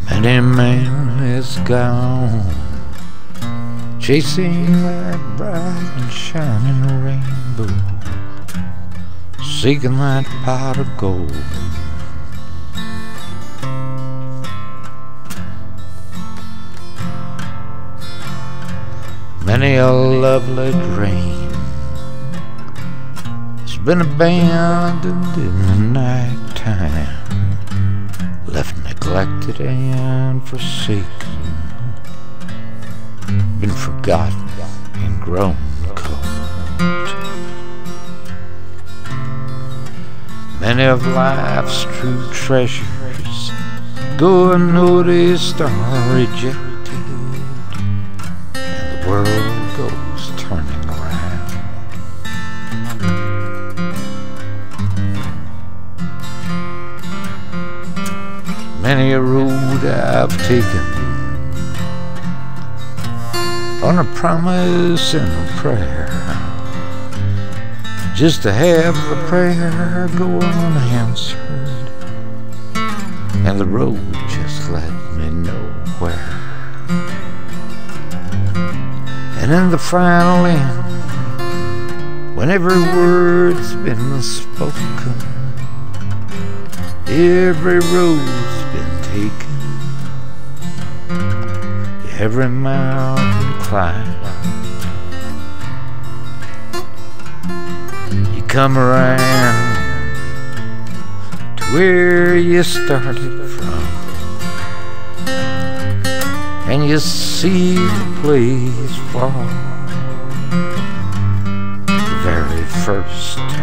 Many man is gone, chasing that bright and shining rainbow, seeking that pot of gold. Many a lovely dream has been abandoned in the night time, left neglected and forsaken, been forgotten and grown cold. Many of life's true treasures go unnoticed or rejected, and the world goes turning around. Many a road I've taken on a promise and a prayer, just to have the prayer go unanswered, and the road just let me know where. And in the final end, when every word's been spoken, every road's been taken, every mountain climbed, you come around to where you started from, and you see the place for the very first time.